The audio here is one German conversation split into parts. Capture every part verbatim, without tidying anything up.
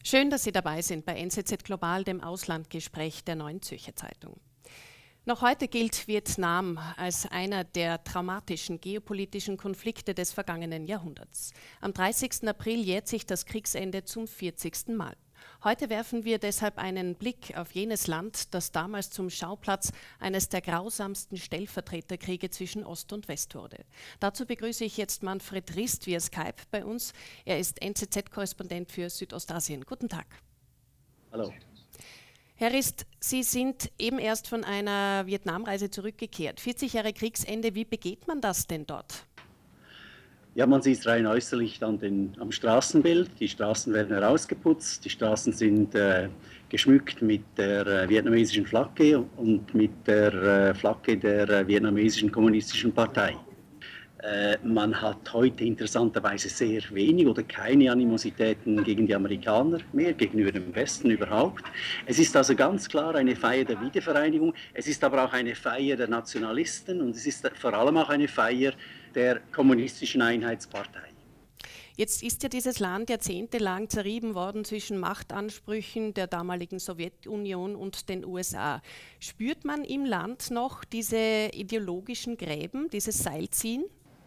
Schön, dass Sie dabei sind bei N Z Z Global, dem Auslandgespräch der Neuen Zürcher Zeitung. Noch heute gilt Vietnam als einer der traumatischen geopolitischen Konflikte des vergangenen Jahrhunderts. Am dreißigsten April jährt sich das Kriegsende zum vierzigsten Mal. Heute werfen wir deshalb einen Blick auf jenes Land, das damals zum Schauplatz eines der grausamsten Stellvertreterkriege zwischen Ost und West wurde. Dazu begrüße ich jetzt Manfred Rist via Skype bei uns. Er ist N Z Z-Korrespondent für Südostasien. Guten Tag. Hallo. Herr Rist, Sie sind eben erst von einer Vietnamreise zurückgekehrt. vierzig Jahre Kriegsende, wie begeht man das denn dort? Ja, man sieht es rein äußerlich an den, am Straßenbild. Die Straßen werden herausgeputzt, die Straßen sind äh, geschmückt mit der äh, vietnamesischen Flagge und mit der äh, Flagge der äh, vietnamesischen kommunistischen Partei. Äh, man hat heute interessanterweise sehr wenig oder keine Animositäten gegen die Amerikaner mehr, gegenüber dem Westen überhaupt. Es ist also ganz klar eine Feier der Wiedervereinigung, es ist aber auch eine Feier der Nationalisten und es ist vor allem auch eine Feier der kommunistischen Einheitspartei. Jetzt ist ja dieses Land jahrzehntelang zerrieben worden zwischen Machtansprüchen der damaligen Sowjetunion und den U S A. Spürt man im Land noch diese ideologischen Gräben, dieses Seilziehen?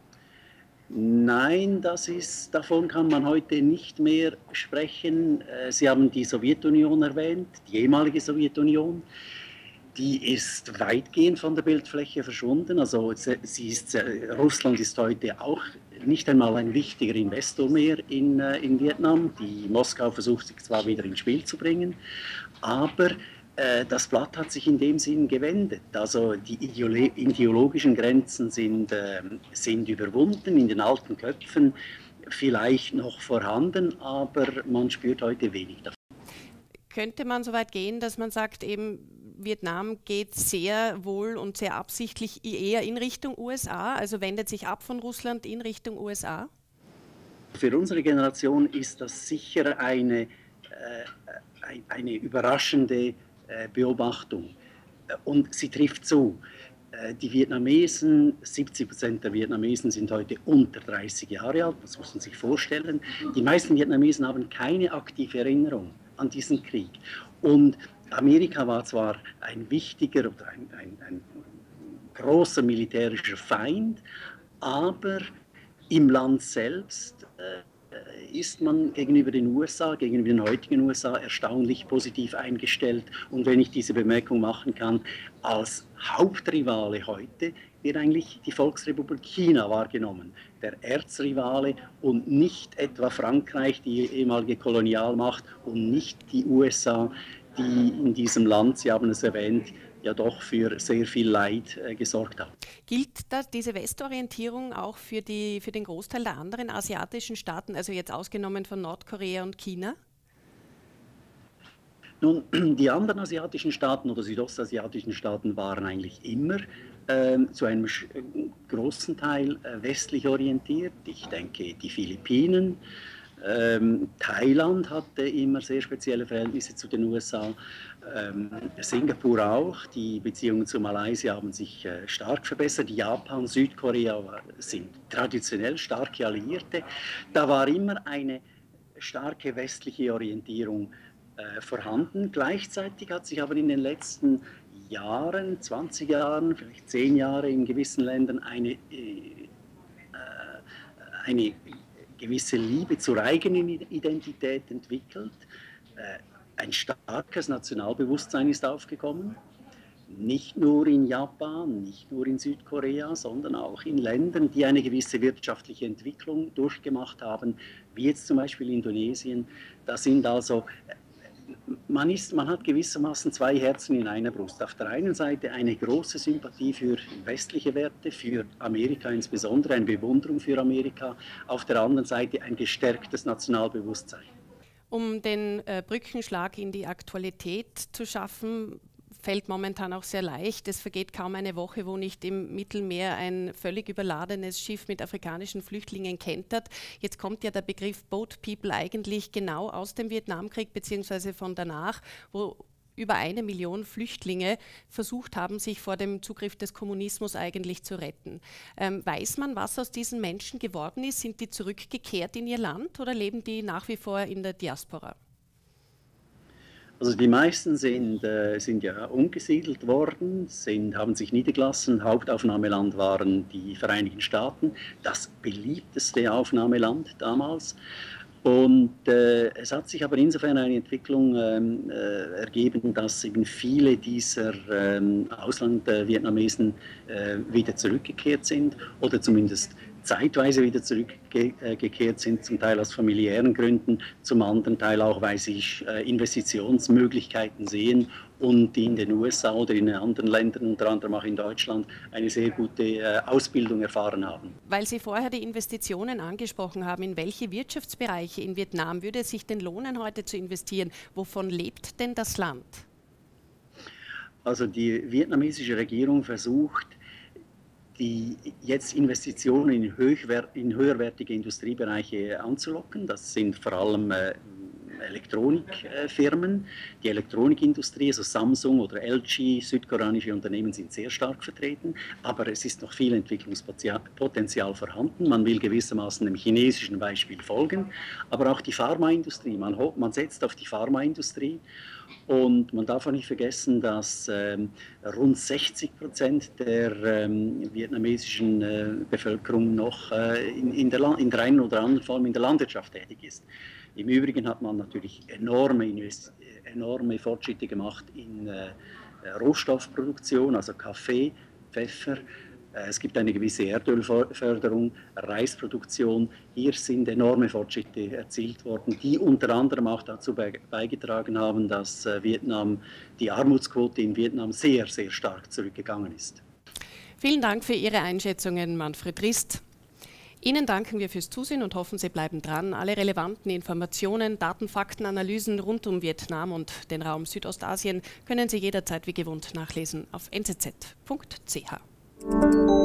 Nein, das ist, davon kann man heute nicht mehr sprechen. Sie haben die Sowjetunion erwähnt, die ehemalige Sowjetunion. Die ist weitgehend von der Bildfläche verschwunden. Also sie ist, Russland ist heute auch nicht einmal ein wichtiger Investor mehr in, in Vietnam. Die Moskau versucht sich zwar wieder ins Spiel zu bringen, aber äh, das Blatt hat sich in dem Sinn gewendet. Also die ideologischen Grenzen sind, äh, sind überwunden, in den alten Köpfen vielleicht noch vorhanden, aber man spürt heute wenig davon. Könnte man so weit gehen, dass man sagt, eben Vietnam geht sehr wohl und sehr absichtlich eher in Richtung U S A, also wendet sich ab von Russland in Richtung U S A? Für unsere Generation ist das sicher eine, äh, eine überraschende äh, Beobachtung und sie trifft zu. Äh, die Vietnamesen, siebzig Prozent der Vietnamesen sind heute unter dreißig Jahre alt, das muss man sich vorstellen. Die meisten Vietnamesen haben keine aktive Erinnerung an diesen Krieg. Und Amerika war zwar ein wichtiger oder ein, ein, ein großer militärischer Feind, aber im Land selbst äh, ist man gegenüber den U S A, gegenüber den heutigen U S A erstaunlich positiv eingestellt. Und wenn ich diese Bemerkung machen kann, als Hauptrivale heute wird eigentlich die Volksrepublik China wahrgenommen, der Erzrivale und nicht etwa Frankreich, die ehemalige Kolonialmacht, und nicht die U S A, die in diesem Land, Sie haben es erwähnt, ja doch für sehr viel Leid äh, gesorgt haben. Gilt das, diese Westorientierung auch für, die, für den Großteil der anderen asiatischen Staaten, also jetzt ausgenommen von Nordkorea und China? Nun, die anderen asiatischen Staaten oder südostasiatischen Staaten waren eigentlich immer äh, zu einem großen Teil äh, westlich orientiert. Ich denke, die Philippinen, Ähm, Thailand hatte immer sehr spezielle Verhältnisse zu den U S A, ähm, Singapur auch, die Beziehungen zu Malaysia haben sich äh, stark verbessert, Japan, Südkorea sind traditionell starke Alliierte. Da war immer eine starke westliche Orientierung äh, vorhanden. Gleichzeitig hat sich aber in den letzten Jahren, zwanzig Jahren, vielleicht zehn Jahre in gewissen Ländern eine, äh, eine gewisse Liebe zur eigenen Identität entwickelt. Ein starkes Nationalbewusstsein ist aufgekommen, nicht nur in Japan, nicht nur in Südkorea, sondern auch in Ländern, die eine gewisse wirtschaftliche Entwicklung durchgemacht haben, wie jetzt zum Beispiel Indonesien. Da sind also Man, ist, man hat gewissermaßen zwei Herzen in einer Brust. Auf der einen Seite eine große Sympathie für westliche Werte, für Amerika insbesondere, eine Bewunderung für Amerika. Auf der anderen Seite ein gestärktes Nationalbewusstsein. Um den äh, Brückenschlag in die Aktualität zu schaffen, fällt momentan auch sehr leicht. Es vergeht kaum eine Woche, wo nicht im Mittelmeer ein völlig überladenes Schiff mit afrikanischen Flüchtlingen kentert. Jetzt kommt ja der Begriff Boat People eigentlich genau aus dem Vietnamkrieg beziehungsweise von danach, wo über eine Million Flüchtlinge versucht haben, sich vor dem Zugriff des Kommunismus eigentlich zu retten. Ähm, weiß man, was aus diesen Menschen geworden ist? Sind die zurückgekehrt in ihr Land oder leben die nach wie vor in der Diaspora? Also die meisten sind, äh, sind ja umgesiedelt worden, sind, haben sich niedergelassen. Hauptaufnahmeland waren die Vereinigten Staaten, das beliebteste Aufnahmeland damals. Und äh, es hat sich aber insofern eine Entwicklung ähm, äh, ergeben, dass eben viele dieser ähm, Auslandvietnamesen äh, wieder zurückgekehrt sind oder zumindest zeitweise wieder zurückgekehrt sind, zum Teil aus familiären Gründen, zum anderen Teil auch, weil sie äh, Investitionsmöglichkeiten sehen und in den U S A oder in anderen Ländern, unter anderem auch in Deutschland, eine sehr gute äh, Ausbildung erfahren haben. Weil Sie vorher die Investitionen angesprochen haben, in welche Wirtschaftsbereiche in Vietnam würde es sich denn lohnen, heute zu investieren? Wovon lebt denn das Land? Also die vietnamesische Regierung versucht, die jetzt Investitionen in, höchwer in höherwertige Industriebereiche anzulocken. Das sind vor allem äh, Elektronikfirmen. Die Elektronikindustrie, also Samsung oder L G, südkoreanische Unternehmen sind sehr stark vertreten, aber es ist noch viel Entwicklungspotenzial vorhanden. Man will gewissermaßen dem chinesischen Beispiel folgen, aber auch die Pharmaindustrie. Man, man setzt auf die Pharmaindustrie. Und man darf auch nicht vergessen, dass ähm, rund sechzig Prozent der ähm, vietnamesischen äh, Bevölkerung noch äh, in, in, der in der einen oder anderen Form in der Landwirtschaft tätig ist. Im Übrigen hat man natürlich enorme, enorme Fortschritte gemacht in äh, Rohstoffproduktion, also Kaffee, Pfeffer. Es gibt eine gewisse Erdölförderung, Reisproduktion. Hier sind enorme Fortschritte erzielt worden, die unter anderem auch dazu beigetragen haben, dass Vietnam, die Armutsquote in Vietnam sehr, sehr stark zurückgegangen ist. Vielen Dank für Ihre Einschätzungen, Manfred Rist. Ihnen danken wir fürs Zusehen und hoffen, Sie bleiben dran. Alle relevanten Informationen, Daten, Fakten, Analysen rund um Vietnam und den Raum Südostasien können Sie jederzeit wie gewohnt nachlesen auf n z z punkt c h.